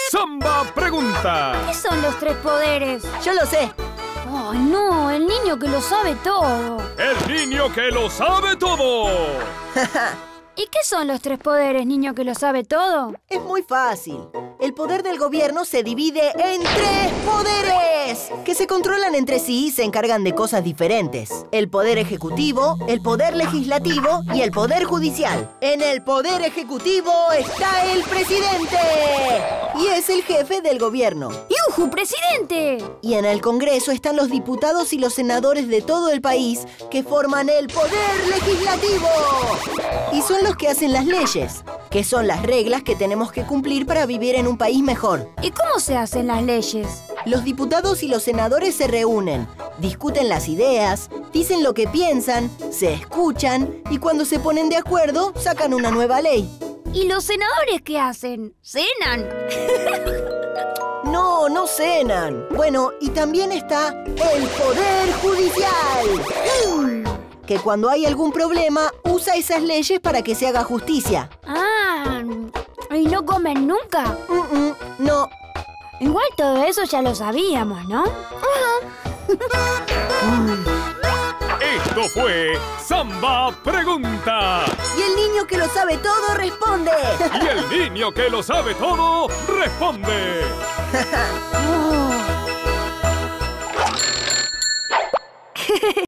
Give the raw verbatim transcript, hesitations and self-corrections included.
Samba pregunta. ¿Qué son los tres poderes? Yo lo sé. ¡Ay, no! El niño que lo sabe todo. El niño que lo sabe todo. ¿Y qué son los tres poderes, niño que lo sabe todo? Es muy fácil. El poder del gobierno se divide en tres poderes que se controlan entre sí y se encargan de cosas diferentes. El poder ejecutivo, el poder legislativo y el poder judicial. En el poder ejecutivo está el presidente y es el jefe del gobierno. ¡Yujú, presidente! Y en el Congreso están los diputados y los senadores de todo el país que forman el poder legislativo. Y son los que hacen las leyes, que son las reglas que tenemos que cumplir para vivir en un país mejor. ¿Y cómo se hacen las leyes? Los diputados y los senadores se reúnen, discuten las ideas, dicen lo que piensan, se escuchan y cuando se ponen de acuerdo, sacan una nueva ley. ¿Y los senadores qué hacen? ¿Cenan? No, no cenan. Bueno, y también está el Poder Judicial, que cuando hay algún problema, usa esas leyes para que se haga justicia. Ah, ¿y no comen nunca? Mm, mm, no. Igual todo eso ya lo sabíamos, ¿no? Esto fue Samba pregunta. Y el niño que lo sabe todo responde. Y el niño que lo sabe todo responde. Oh.